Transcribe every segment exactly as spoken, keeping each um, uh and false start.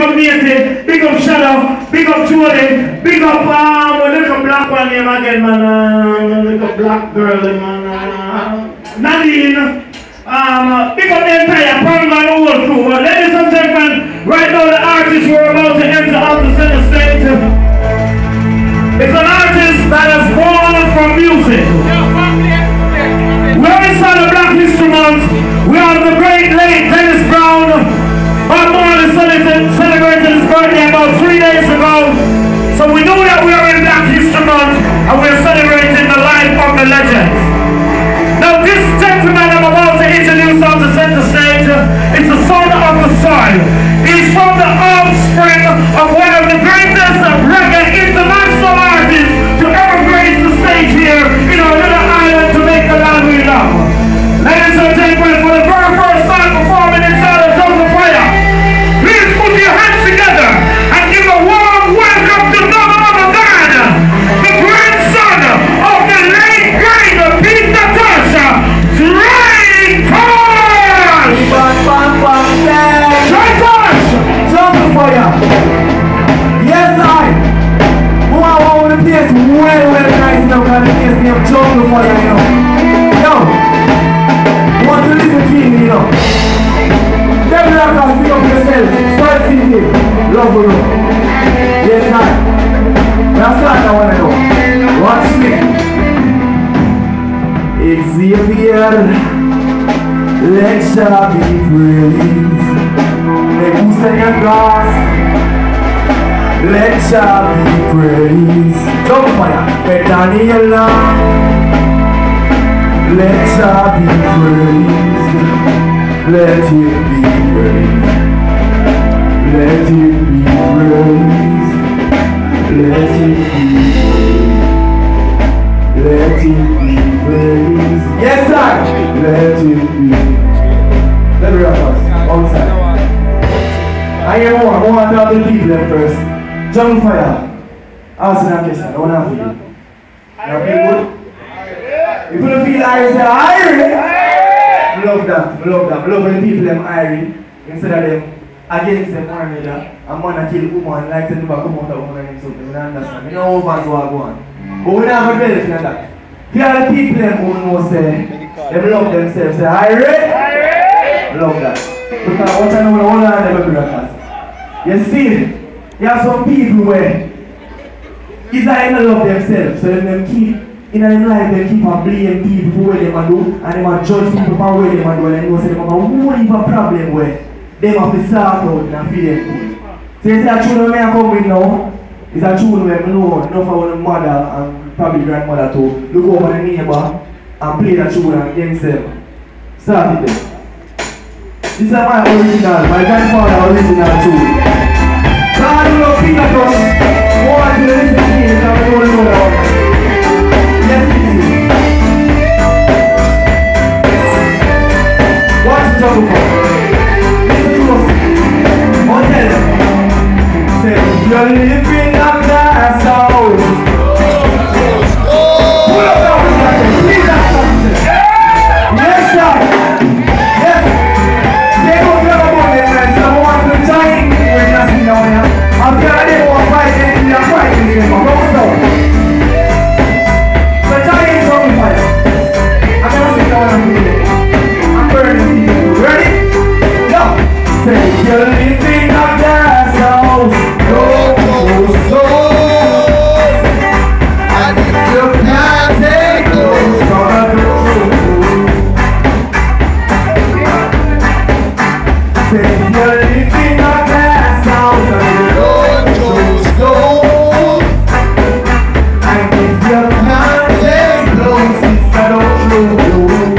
up Nathan, big up Shadow, big up Jordan, big up um, a little black one name again, man. Uh, little black girl, man. Uh, Nadine. Um, big up the entire Panga and whole crew. Uh, ladies and gentlemen, right now the artist we're about to enter on the center stage. It's an artist that is born from music. We're inside the Black History Month. We have the great late Dennis Brown. Bob Marley celebrated his birthday about three days ago. So we know that we are in Black History Month and we're celebrating the life of the legends. Now this gentleman I'm about to introduce on the center stage is the son of the soil. He's from the offspring of one of the greatest reggae international artists to ever grace the stage here in our little island to make the land we love. Ladies and gentlemen, for the very first time performing inside of Jungle Fyah, please put your hands together and give a warm welcome to none other than the grandson of the late great Peter Tosh, Dre Tosh! Dre Tosh! Jungle Fyah! Yes, I! Who I want to place well, well nice enough because the place name Jungle Fyah, you know. Yo! Want to listen to me, you know. Never have to speak up yourself. Start singing. Love you. Yes, I. That's what I want to know. Watch me. Xavier, let Jah be praised. Me gusta your glass. Let Jah be praised. Jungle Fyah. Me Daniela. Let Jah be praised, let Him be praised, let Him be praised, let Him be praised, let Him be praised. Yes, sir. Let Him be. Let me wrap us outside. I hear more. I want to talk to the people at first. Jungle Fyah. Ask me a question. I want to ask you. Now, people. If you don't feel Irish, say Irish! I love that, I love that. I love when people them Irish instead of them against them one another. And man a kill woman like to never come out of woman and something. You understand? You know how fast what go on. But we don't have a benefit of that. Here are the people them who know say they love themselves. Say Irish! I love that. Because what I know, all I never do that. You see, you have some people where is that they love themselves, so them keep in their life, they keep on blaming people for what they can do, and they can judge people for what they can do, and they know say they have a problem where they have to sort out and feel them good. So you say a children may come with now, it's a children where I know enough of the mother and probably grandmother to look over the neighbor and play the children against them. Start it there. This is my original, my grandfather original tune. So I do love Peter Tosh. Want to listen to me, so I don't know that. Yes, it is. Watch Jungle Fyah. Listen to us. One tell them. Say, you're living a glass house. Pull up down the jacket. Please that something. Yes, sir. Yes. They don't care about them, man. So I want to join me when you're sitting down here. I'm telling them what fight them. They're fighting them. I'm going to stop. I'm burning people. Ready? Go! Say you're living a glass house. No more souls. And if you can't take those gonna go. Say you're living a glass house. And you don't choose gold. And if you can't take those, it's a don't choose.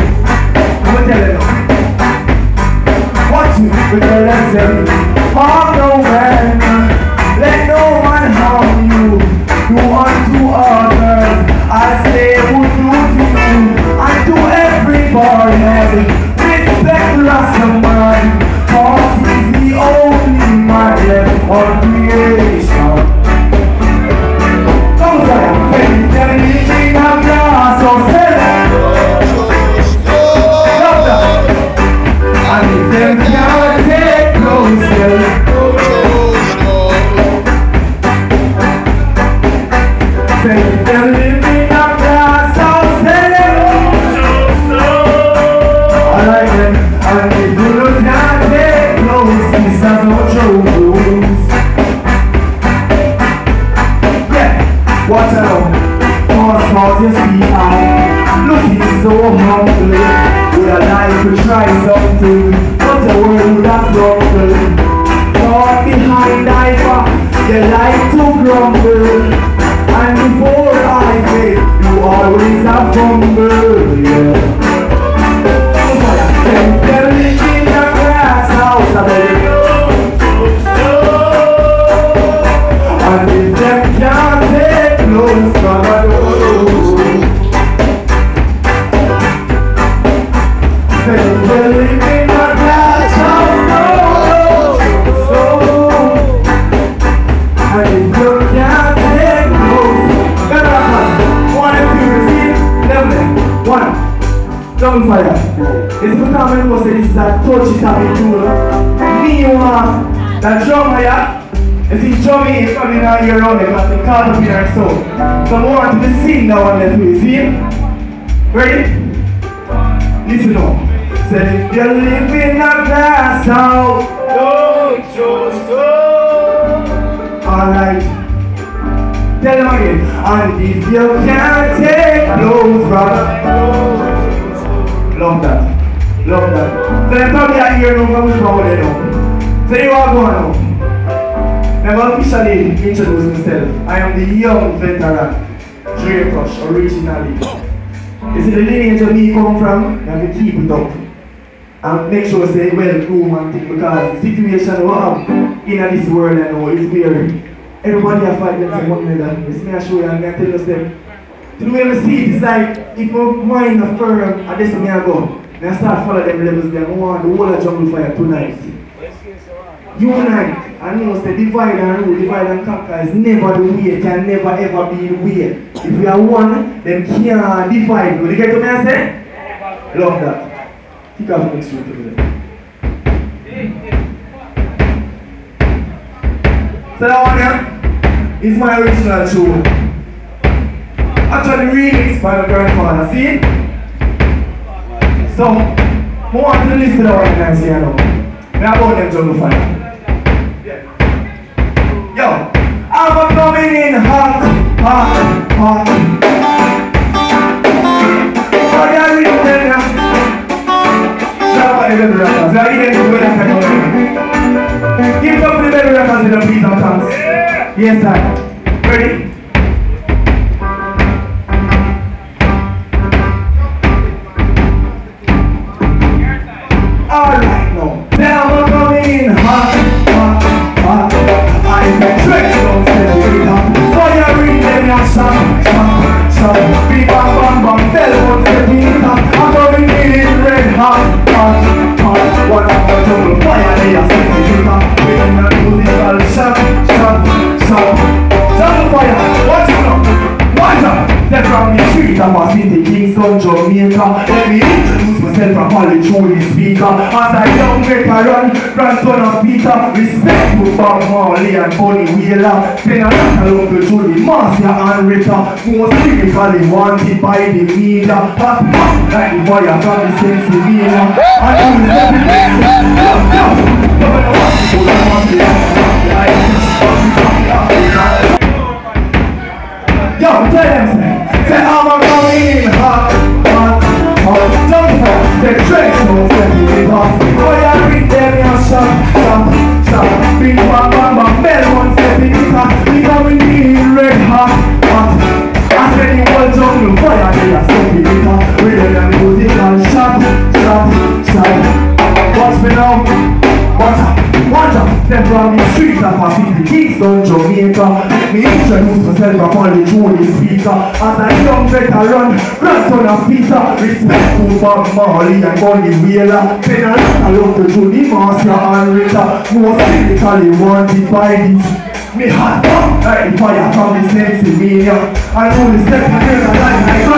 With the lesson, harm no man, let no man harm you. Do unto others as they would do to you, and to everybody respect the Rasta man, cause he's the only man left on creation. Come on, faith, they're living a glass of heaven. Love that. And if them can't take close, You like to grumble, and before I say, you always have fumble, yeah. If you're living in a glass house, I better go, and if them can't take clothes from a door. If you're living in a glass house, no, so, and if you can't take clothes, better pass. One, two, three, level, one. Double fire. It's because I know say this is a touchy topic too. Me want that drum here. You see drumming is coming out here around it because the card up here so. So I want to sing now and then we see. Ready? Listen now. Say if you live in a glass house, don't just go. Alright. Tell them again. And if you can't take clothes from love that. Love that. So they probably are here now from which power they know. So you are going now. Never officially introduce myself. I am the young veteran, Dre Tosh, originally. You see the lineage of me come from, you have to keep it up. And make sure say well groom and thing because the situation we have in this world I know is weird. Everybody has fight against one another. It's me I show you and I tell you them. To the way I see it, it's like if my mind is firm, and this is me I go. I start follow them levels there. I want the whole of jungle fire tonight. Unite. I know say divide and rule, divide and conquer is never the way, can never ever be the way. If we are one, then can't divide. Will you get to me I say? Love that. Kick off the next room together. So that one here is my original tune. Actually remixed by my grandfather, see it? So, I want to listen to the organized here now. I about them jungle fire. Yo, I'm coming in hot, hot, hot. Oh, yeah, read them now. Shout out to the baby rappers. I give them good at it. Give it up to the baby rappers in the beat and dance. Yes, sir. Ready? Alright now, now we're coming in hot, hot, hot. I said trick, don't say it up. Oh yeah, read them your song, song, song. Beat bam bam bam, tell what's the beat up. I'm coming in red hot, hot, hot. What's up the jungle fire, they are singing it up. With the musical shot, shot, shot. Jungle fire, watch it up, watch out. They're from the street of a city, Kingston, Jamaica. Let me introduce myself and follow through the speaker. As a young veteran, grandson of Peter, respect to Bob Marley and Bonnie Wheeler. Send a lot of love to Julie, Marcia and Rita. Most lyrically wanted by the media. Hot, hot, like the fire from the Pennsylvania. And you will let me listen. Yo, yo, yo, I want to go to Marcia. Yo, tell them, say, say I'm a coming in hot, hot, hot. Jump up, say Dre Tosh, say me hot. Oh yeah, read them your shot, shot, shot. Big bang bang bang, bell one say me hot. We coming in red hot, hot. I said the whole jungle fire, they are say me hot. Read them musical shot, shot, shot. Watch me now, watch out. Watch out, them from the streets of a city, Kingston, Jamaica. Let me introduce myself upon the through the speaker. As a young veteran, grandson of Peter, respect to Bob Marley and Bonnie Wheeler. Send a lot of love to Julie, Marcia and Rita. Most lyrically wanted by this. Me hot up like the fire from the Pennsylvania. I know the step in the line like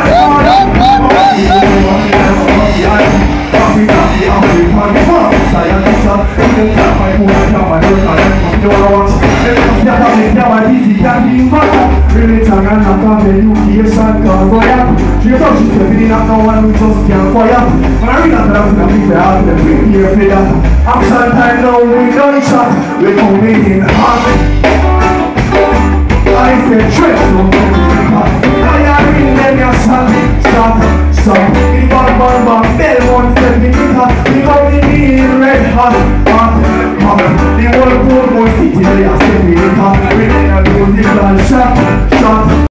that. Coffee, coffee, coffee, coffee, coffee, science, you can my food, I can't my work, I must do what I want. Let me see how they tell my busy, can't be involved. Really, I'm not coming, education, cause I am. She thought she's stepping up, no one who just can't fire. When I read that, I'm going to be there, I'm going to be here for that. Action time now, we don't chat, we're coming in hot. I said, trick, don't tell me hot. Now you're in them, you're shot, shot, shot. Big bang, bang, bang, bell one step in the hot. We coming in red hot, hot, hot. The whole world